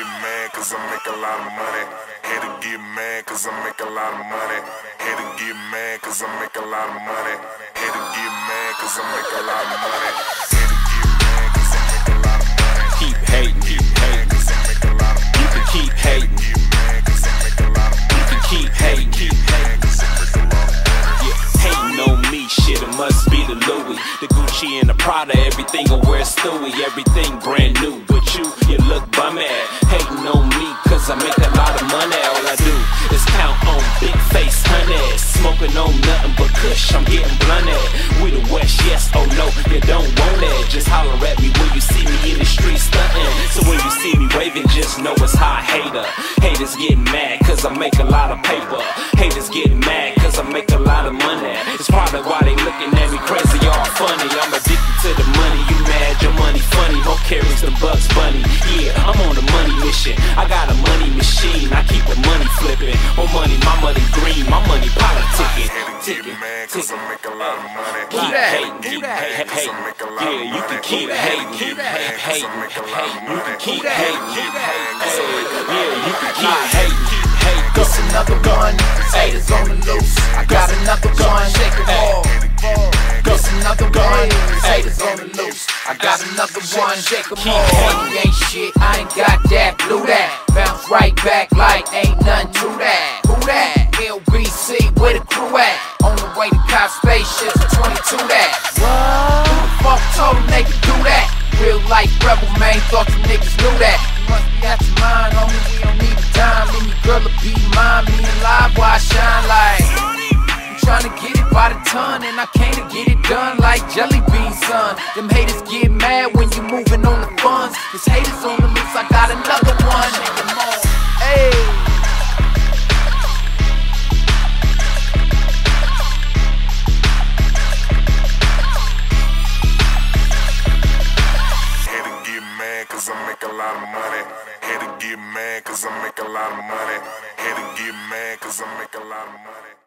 mad cause I make a lot of money. Hater get mad cause I make a lot of money. Hater get mad cause I make a lot of money. Hater get mad cause I make a lot of money. Hater get mad cause I make a lot of money. Keep hating, keep hating. Cause I make a lot of money. You can keep hating. Get mad cause I make a lot of money. You can keep hating, keep hating. Cause I make a lot of money. Yeah, hating on me, shit, it must be the Louis, the Gucci and the Prada, everything will wear Stewie, everything brand new. But you look bummy, hating on me, cause I make a lot of money. All I do is count on big face honey, smoking on nothing but kush, I'm getting blunted. We the West, yes, oh no, you don't want it. Just holler at me when you see me in the street stunting. So when you see me waving, just know it's hot hater. Haters getting mad cause I make a lot of paper. Haters getting mad cause I make a lot of money. It's probably why they looking at me crazy, all funny. I'm addicted to the money, you mad, your money funny. Don't carries the Bugs Bunny. Yeah, I'm on a money mission. I got a money machine, I keep the money flipping. More money, my money green, my money politicking. Get mad cause I make a lot of money. Keep hating, keep hating. Yeah, You can keep hating, keep hating. You can keep hating, keep hating. Yeah, you can keep hating, keep hating. Just another one, haters on the loose. I got another one, shake it all. Just another one, haters on the loose. I got another one, shake 'em all. Money ain't shit, I ain't got that, blew that. Bounce right back like ain't nothing to that. Who that? LBC, where the crew at? On the way to cop spaceships, 22 that. What? Who the fuck told them they could do that? Real life rebel, man, thought you niggas knew that. You must be out your mind, homie, we don't need a dime. Any girl will be mine, me and live while I shine like. I'm tryna get it by the ton, and I can't get it done like Jelly Bean, son. Them haters get mad when you moving on the funds. There's haters on the loose, I got another one. Hey. Cause I make a lot of money. Hater get mad cause I make a lot of money. Hater get mad cause I make a lot of money.